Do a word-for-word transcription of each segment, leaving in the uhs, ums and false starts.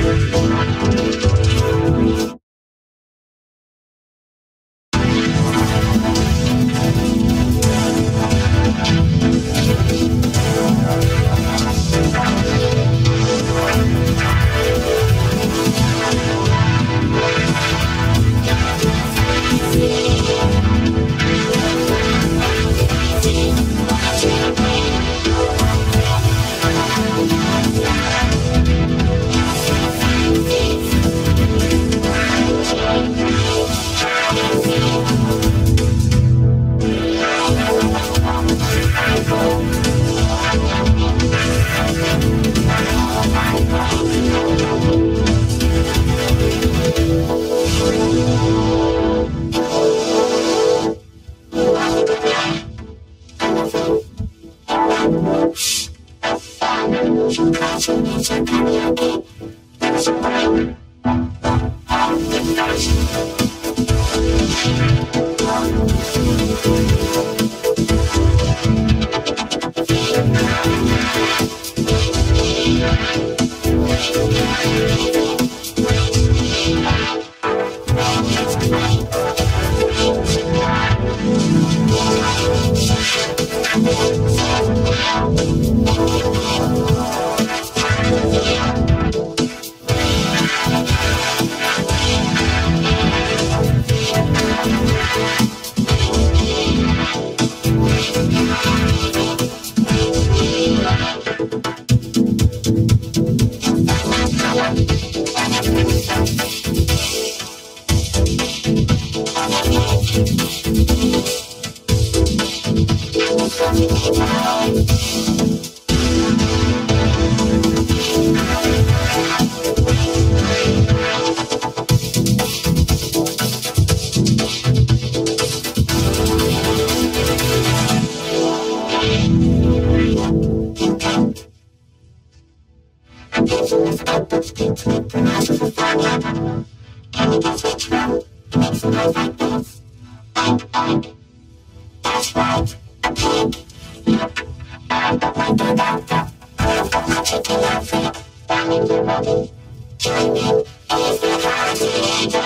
Cartoonito Karaoke. There's a way. That's right, a pig. Look, I've got my dog out there. I've got my chicken outfit. Down in the lobby. Join me. It's the Cartoonito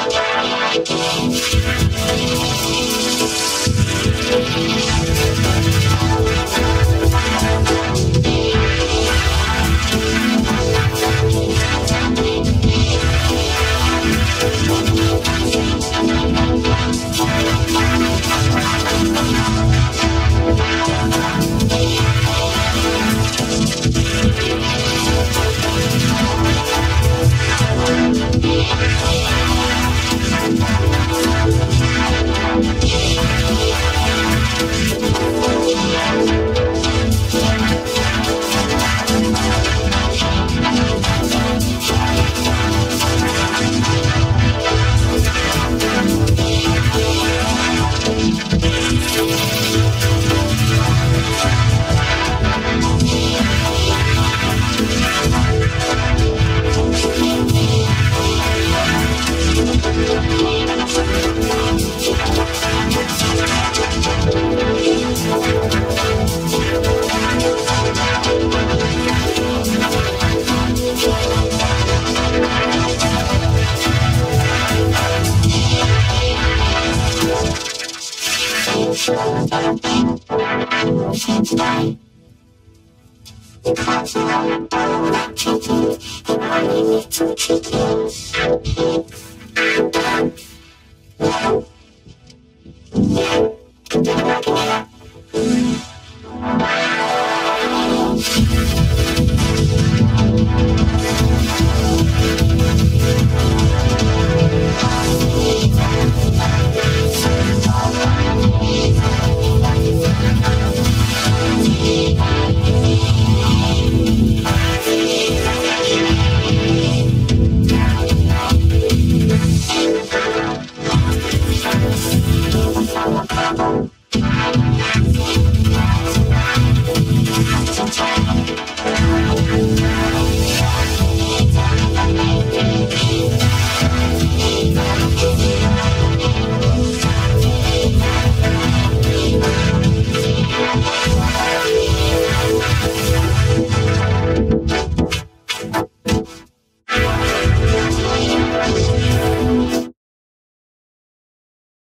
Because you don't know what to do, and all you need to chickens and pigs and dogs. No, no, and then look at it.